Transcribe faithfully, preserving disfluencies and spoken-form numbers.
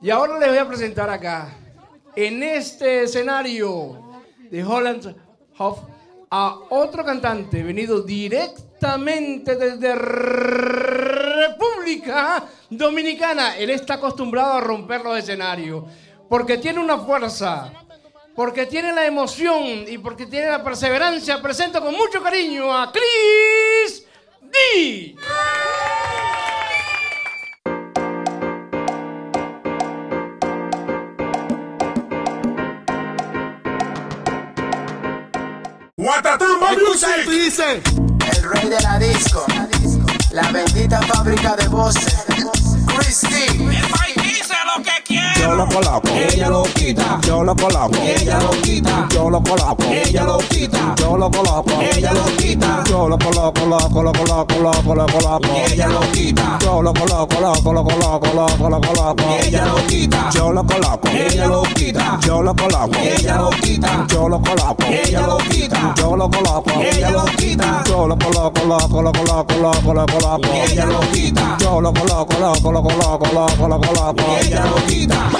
Y ahora les voy a presentar acá, en este escenario de Holland Hof, a otro cantante venido directamente desde República Dominicana. Él está acostumbrado a romper los escenarios porque tiene una fuerza, porque tiene la emoción y porque tiene la perseverancia. Presento con mucho cariño a Chris D. Guatatamba Music. Dice el rey de la disco, la bendita fábrica de voces, Chris D. El país dice lo que quiere. yo lo coloco, Ella lo quita. yo lo coloco, Ella lo quita. yo lo coloco, Ella lo quita. yo lo coloco, Ella lo quita. yo lo coloco, loco, loco, loco, loco, loco, loco. Ella lo quita. Yo lo coloco, loco, loco, loco, loco, loco, loco. Ella lo quita. Yo lo coloco, Ella lo quita. yo lo coloco, Ella lo quita. yo lo coloco, Ella lo quita. yo lo coloco, Ella lo quita. yo lo coloco, loco, loco, loco, loco, loco, loco. Ella lo quita. Yo lo coloco, loco, loco, loco, loco, loco, loco. Ella lo quita.